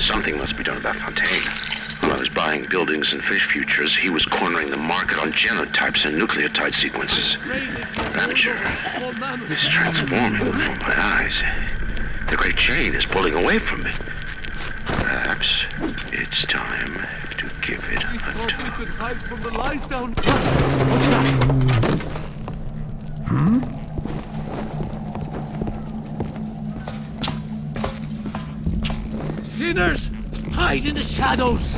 Something must be done about Fontaine. While I was buying buildings and fish futures, he was cornering the market on genotypes and nucleotide sequences. Rapture is transforming before my eyes. The great chain is pulling away from me. Perhaps it's time to give it a tug. Sinners! Hide in the shadows!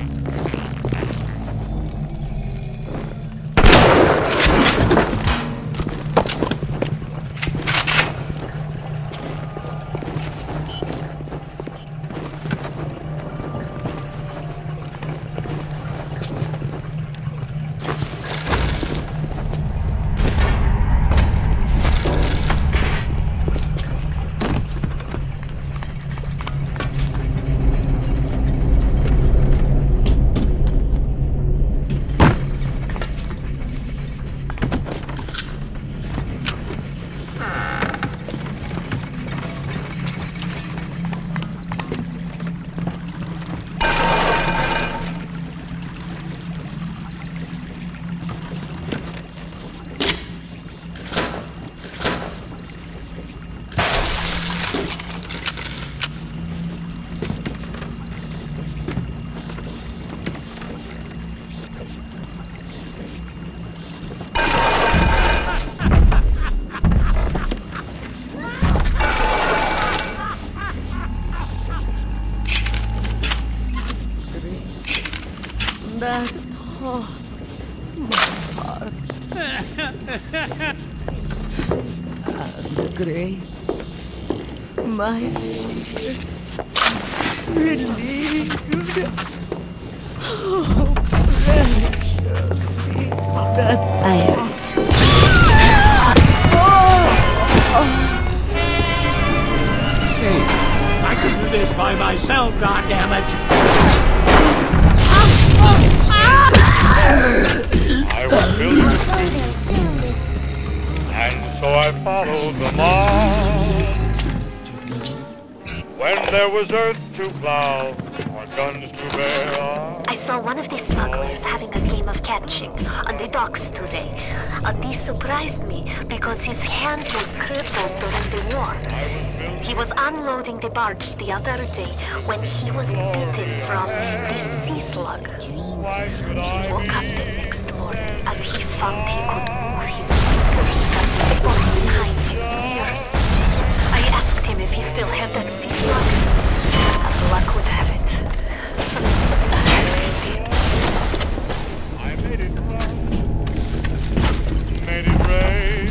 My fingers relieved. Oh, precious that I hurt you. Hey, I can do this by myself, goddammit! I was building the streets, and so I followed them all. When there was earth to plow, or guns to bear arms. I saw one of the smugglers having a game of catching on the docks today. This surprised me because his hands were crippled during the war. He was unloading the barge the other day when he was bitten from this sea slug. He woke up the next morning and he found he could move his fingers for the first time in years. I asked him if he still had that sea slug. As luck would have it. He did. I made it cry, made it rain.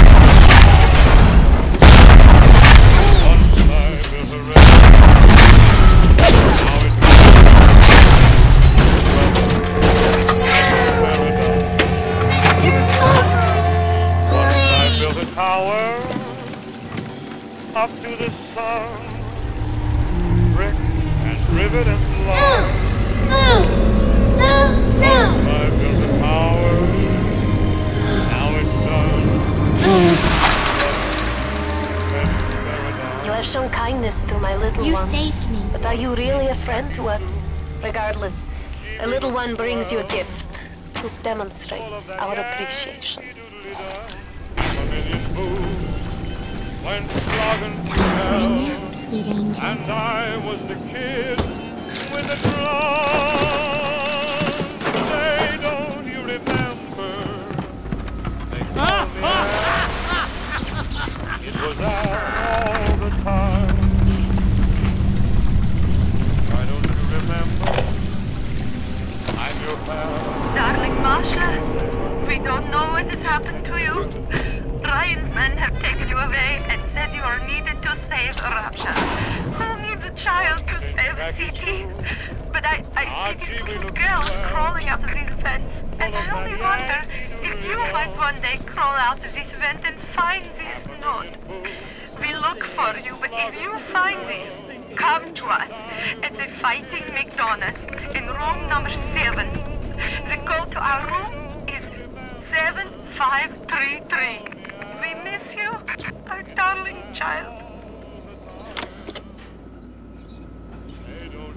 Once I built a rain. Now it's paradise. Once I built a tower up to the sun, brick and rivet and love. I built a tower, now it's done. You have shown kindness to my little one. You saved me. But are you really a friend to us? Regardless, a little one brings you a gift to demonstrate our appreciation. Went slogging Time for a nap, sweet angel. and I was the kid with the drum. Say, don't you remember? They called me out. It was out all the time. Why don't you remember? I'm your pal. Darling Masha, we don't know what has happened to you. Ryan's men have taken you away and said you are needed to save Rapture. Who needs a child to save a city? But I see these little girls crawling out of these vents, and I only wonder if you might one day crawl out of this vent and find this note. We look for you, but if you find this, come to us. It's a Fighting McDonald's in room number 7. The code to our room is 7533. We miss you, our darling child. Hey, don't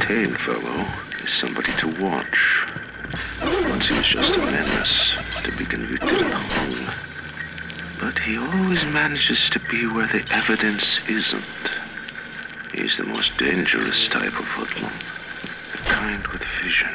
Fontaine fellow is somebody to watch. Once he was just a menace to be convicted and hung. But he always manages to be where the evidence isn't. He's the most dangerous type of hoodlum. The kind with vision.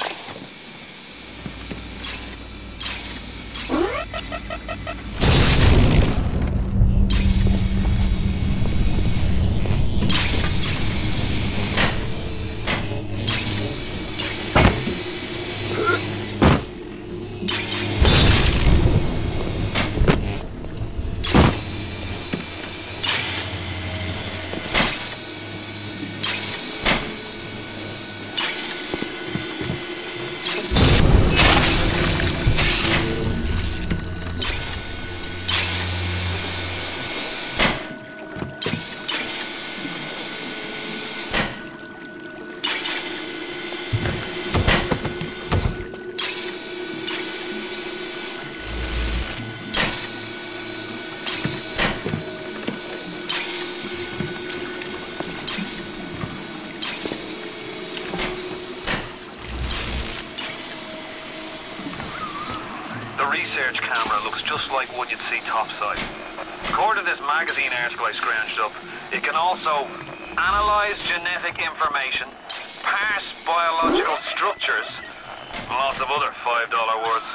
Research camera looks just like one you'd see topside. According to this magazine article I scrounged up, it can also analyze genetic information, parse biological structures, and lots of other $5 words.